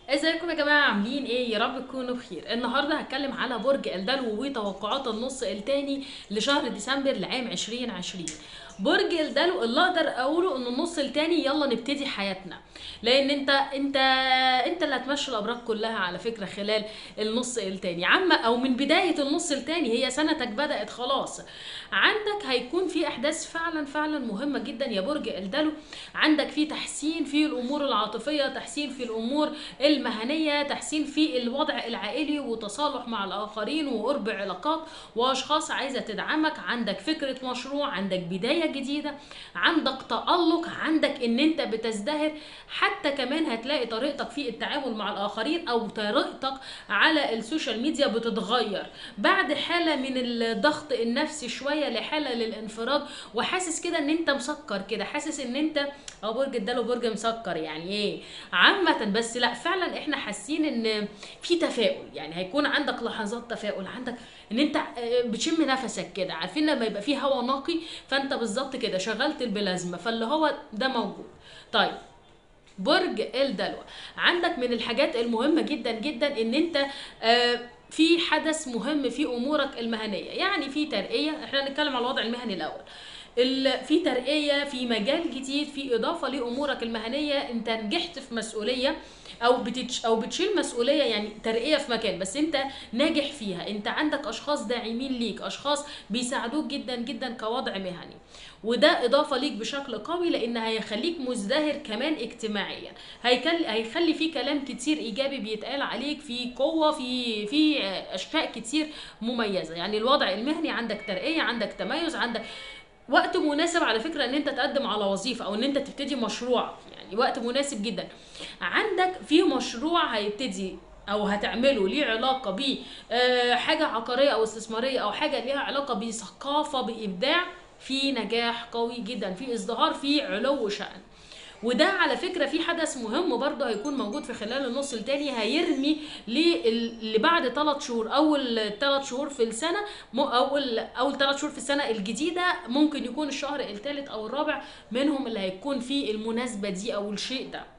ازيكم يا جماعه؟ عاملين ايه؟ يا رب تكونوا بخير. النهارده هتكلم على برج الدلو وتوقعات النص الثاني لشهر ديسمبر لعام 2020. برج الدلو اللي اقدر اقوله ان النص الثاني يلا نبتدي حياتنا، لان انت اللي هتمشي الابراج كلها على فكره خلال النص الثاني عامه، او من بدايه النص الثاني. هي سنتك بدات خلاص. عندك هيكون في احداث فعلا مهمه جدا يا برج الدلو. عندك في تحسين في الامور العاطفيه، تحسين في الامور المهنيه، تحسين في الوضع العائلي وتصالح مع الاخرين وقرب علاقات واشخاص عايزه تدعمك. عندك فكره مشروع، عندك بدايه جديده، عندك تالق، عندك ان انت بتزدهر. حتى كمان هتلاقي طريقتك في التعامل مع الاخرين او طريقتك على السوشيال ميديا بتتغير بعد حاله من الضغط النفسي شويه لحاله للانفراد، وحاسس كده ان انت مسكر كده، حاسس ان انت برج الدلو برج مسكر يعني ايه عامة. بس لا، فعلا احنا حاسين ان في تفاؤل، يعني هيكون عندك لحظات تفاؤل، عندك ان انت بتشم نفسك كده. عارفين لما يبقى فيه هوا نقي؟ فانت بالظبط كده شغلت البلازما، فاللي هو ده موجود. طيب، برج الدلو عندك من الحاجات المهمة جدا ان انت في حدث مهم في امورك المهنيه، يعني في ترقيه. احنا هنتكلم على الوضع المهني الاول. في ترقيه في مجال جديد، في اضافه لامورك المهنيه. انت نجحت في مسؤوليه او بتشيل مسؤوليه، يعني ترقيه في مكان بس انت ناجح فيها. انت عندك اشخاص داعمين ليك، اشخاص بيساعدوك جدا كوضع مهني، وده اضافه ليك بشكل قوي لان هيخليك مزدهر كمان اجتماعيا. هيخلي في كلام كتير ايجابي بيتقال عليك، في قوه، في اشياء كتير مميزه. يعني الوضع المهني عندك ترقيه، عندك تميز، عندك وقت مناسب على فكره ان انت تقدم على وظيفه او ان انت تبتدي مشروع، يعني وقت مناسب جدا. عندك في مشروع هيبتدي او هتعمله ليه علاقه ب حاجه عقاريه او استثماريه او حاجه ليها علاقه بثقافه بابداع، في نجاح قوي جدا، في ازدهار، في علو شأن. وده على فكره في حدث مهم برضه هيكون موجود في خلال النص الثاني، هيرمي لبعد 3 شهور. اول 3 شهور في السنه، اول 3 شهور في السنه الجديده، ممكن يكون الشهر الثالث او الرابع منهم اللي هيكون فيه المناسبه دي او الشيء ده.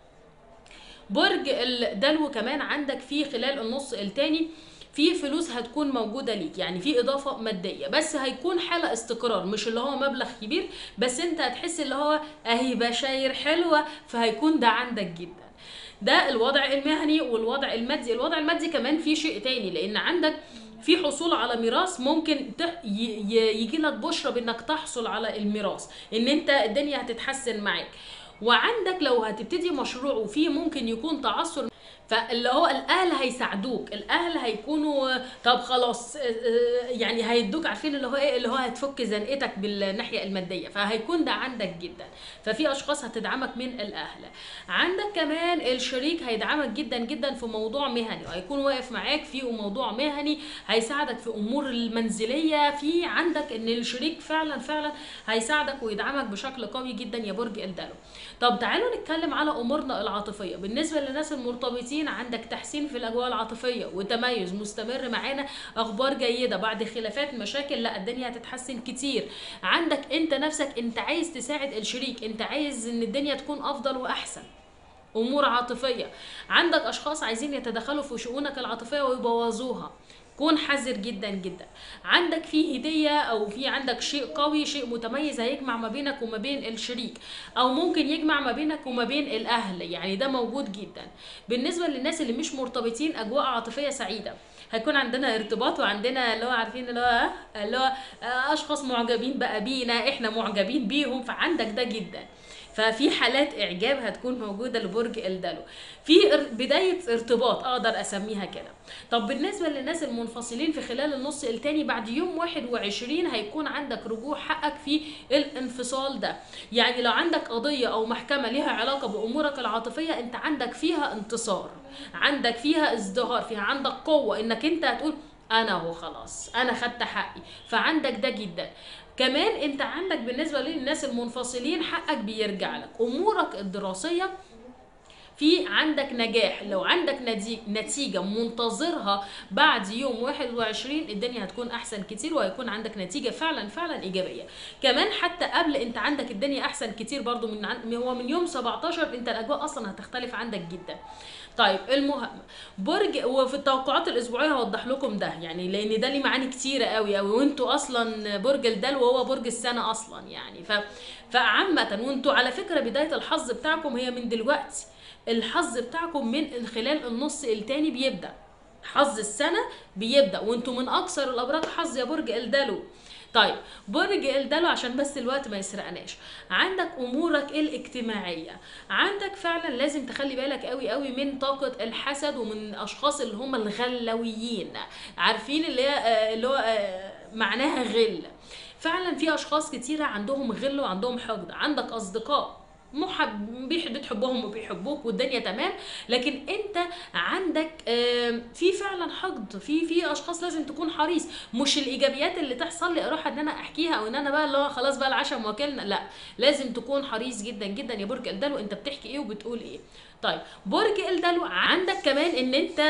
برج الدلو كمان عندك في خلال النص الثاني في فلوس هتكون موجودة ليك، يعني في إضافة مادية، بس هيكون حالة استقرار، مش اللي هو مبلغ كبير، بس انت هتحس اللي هو اهي بشاير حلوة، فهيكون ده عندك جدا. ده الوضع المهني والوضع المادي. الوضع المادي كمان في شيء تاني، لان عندك في حصول على ميراث، ممكن يجي لك بشرة بانك تحصل على الميراث، ان انت الدنيا هتتحسن معاك. وعندك لو هتبتدي مشروع وفيه ممكن يكون تعثر، فاللي هو الاهل هيساعدوك، الاهل هيكونوا طب خلاص يعني هيدوك، عارفين اللي هو ايه، اللي هو هتفك زنقتك بالناحيه الماديه، فهيكون ده عندك جدا. ففي اشخاص هتدعمك من الاهل. عندك كمان الشريك هيدعمك جدا في موضوع مهني، وهيكون واقف معاك في موضوع مهني، هيساعدك في امور المنزليه. في عندك ان الشريك فعلا هيساعدك ويدعمك بشكل قوي جدا يا برج الدلو. طب تعالوا نتكلم على امورنا العاطفيه. بالنسبه للناس المرتبطين، عندك تحسين في الاجواء العاطفيه وتميز مستمر معانا، اخبار جيده بعد خلافات مشاكل، لا الدنيا هتتحسن كتير. عندك انت نفسك انت عايز تساعد الشريك، انت عايز ان الدنيا تكون افضل واحسن. امور عاطفيه، عندك اشخاص عايزين يتدخلوا في شؤونك العاطفيه ويبوظوها، كون حذر جدا. عندك في هدية او في عندك شيء قوي، شيء متميز هيجمع ما بينك وما بين الشريك، او ممكن يجمع ما بينك وما بين الاهل، يعني ده موجود جدا. بالنسبة للناس اللي مش مرتبطين، اجواء عاطفية سعيدة، هيكون عندنا ارتباط، وعندنا اللي هو عارفين اللي هو اشخاص معجبين بقى بينا، احنا معجبين بيهم، فعندك ده جدا. ففي حالات اعجاب هتكون موجوده لبرج الدلو، في بدايه ارتباط اقدر اسميها كده. طب بالنسبه للناس المنفصلين في خلال النص الثاني، بعد يوم 21 هيكون عندك رجوع حقك في الانفصال ده. يعني لو عندك قضيه او محكمه ليها علاقه بامورك العاطفيه، انت عندك فيها انتصار، عندك فيها ازدهار، فيها عندك قوه انك انت هتقول انا هو خلاص انا خدت حقي، فعندك ده جدا. كمان انت عندك بالنسبه للناس المنفصلين حقك بيرجع لك. امورك الدراسيه في عندك نجاح، لو عندك نتيجة منتظرها بعد يوم 21 الدنيا هتكون احسن كتير، وهيكون عندك نتيجة فعلا فعلا ايجابية. كمان حتى قبل انت عندك الدنيا احسن كتير برضو هو من يوم 17 انت الاجواء اصلا هتختلف عندك جدا. طيب المهم برج، وفي التوقعات الاسبوعيه هوضح لكم ده يعني، لان ده ليه معاني كتيره قوي قوي، وانتوا اصلا برج الدلو وهو برج السنه اصلا يعني. فعامه وانتوا على فكره بدايه الحظ بتاعكم هي من دلوقتي، الحظ بتاعكم من خلال النص التاني بيبدا، حظ السنه بيبدا، وانتوا من اكثر الابراج حظ يا برج الدلو. طيب برج الدلو عشان بس الوقت ما يسرقناش، عندك امورك الاجتماعيه، عندك فعلا لازم تخلي بالك قوي قوي من طاقه الحسد ومن الاشخاص اللي هم الغلويين، عارفين اللي هو معناها غل. فعلا في اشخاص كتيره عندهم غل وعندهم حقد، عندك اصدقاء بتحبهم وبيحبوك والدنيا تمام، لكن انت عندك في فعلا حقد، في اشخاص لازم تكون حريص، مش الايجابيات اللي تحصل لي اروح ان انا احكيها او ان انا بقى اللي هو خلاص بقى العشم واكلنا، لا لازم تكون حريص جدا جدا يا برج الدلو انت بتحكي ايه وبتقول ايه. طيب برج الدلو عندك كمان ان انت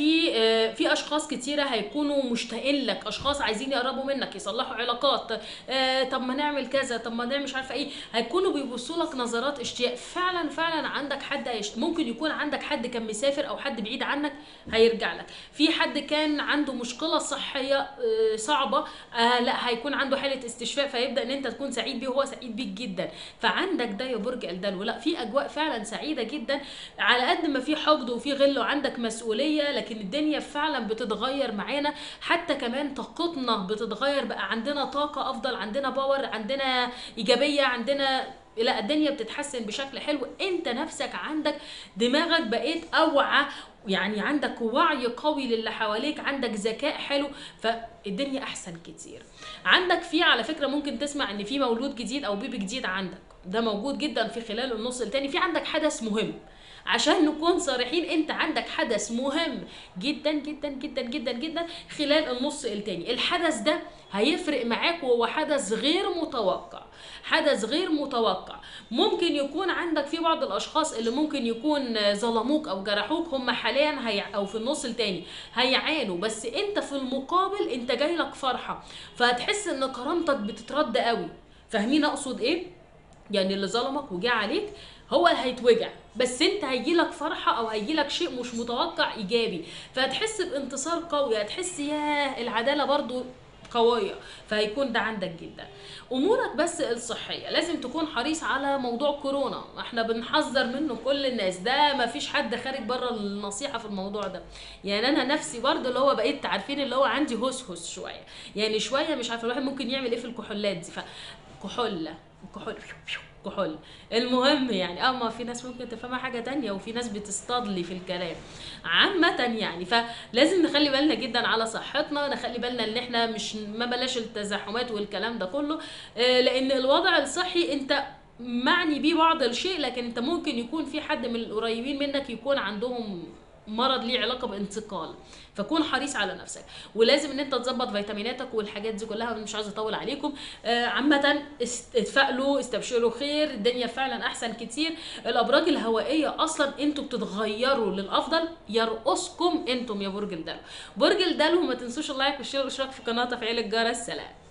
في اشخاص كتيره هيكونوا مشتاقين لك، اشخاص عايزين يقربوا منك يصلحوا علاقات، طب ما نعمل كذا، طب ما نعمل مش عارفه ايه، هيكونوا بيبصوا لك نظرات اشتياق. فعلا فعلا عندك حد ممكن يكون عندك حد كان مسافر او حد بعيد عنك هيرجع لك، في حد كان عنده مشكله صحيه صعبه لا هيكون عنده حاله استشفاء، فيبدا ان انت تكون سعيد بيه وهو سعيد بيك جدا. فعندك ده يا برج الدلو، لا في اجواء فعلا سعيده جدا، على قد ما في حقد وفي غل وعندك مسؤوليه، لكن الدنيا فعلا بتتغير معانا، حتى كمان طاقتنا بتتغير، بقى عندنا طاقه افضل، عندنا باور، عندنا ايجابيه، عندنا لا الدنيا بتتحسن بشكل حلو، انت نفسك عندك دماغك بقيت اوعى، يعني عندك وعي قوي للي حواليك، عندك ذكاء حلو، فالدنيا احسن كتير. عندك في على فكره ممكن تسمع ان في مولود جديد او بيبي جديد عندك، ده موجود جدا في خلال النص التاني، في عندك حدث مهم، عشان نكون صريحين انت عندك حدث مهم جدا جدا جدا جدا جدا خلال النص التاني. الحدث ده هيفرق معاك، وهو حدث غير متوقع، حدث غير متوقع. ممكن يكون عندك في بعض الاشخاص اللي ممكن يكون ظلموك او جرحوك، هم حاليا او في النص التاني هيعانوا، بس انت في المقابل انت جاي لك فرحة، فهتحس ان كرامتك بتترد قوي. فاهمين اقصد ايه؟ يعني اللي ظلمك وجا عليك هو هيتوجع، بس انت هيجيلك فرحه او هيجيلك شيء مش متوقع ايجابي، فهتحس بانتصار قوي، هتحس ياه العداله برضو قويه، فهيكون ده عندك جدا. امورك بس الصحيه لازم تكون حريص على موضوع كورونا، احنا بنحذر منه كل الناس، ده ما فيش حد خارج بره النصيحه في الموضوع ده. يعني انا نفسي برضو اللي هو بقيت عارفين اللي هو عندي هس شويه، يعني شويه مش عارفه الواحد ممكن يعمل ايه في الكحولات دي، كحول. المهم يعني ما في ناس ممكن تفهمها حاجه تانية، وفي ناس بتصطادلي في الكلام عامه يعني، فلازم نخلي بالنا جدا على صحتنا، نخلي بالنا ان احنا ما بلاش التزاحمات والكلام ده كله، لان الوضع الصحي انت معني بيه بعض الشيء، لكن انت ممكن يكون في حد من القريبين منك يكون عندهم مرض ليه علاقه بانتقال، فكون حريص على نفسك، ولازم ان انت تظبط فيتاميناتك والحاجات دي كلها. مش عايزه اطول عليكم، عامه اتفائلوا استبشروا خير، الدنيا فعلا احسن كتير. الابراج الهوائيه اصلا انتوا بتتغيروا للافضل، يرقصكم انتم يا برج الدلو. برج الدلو ما تنسوش اللايك والشير والاشتراك في القناه وتفعيل الجرس. سلام.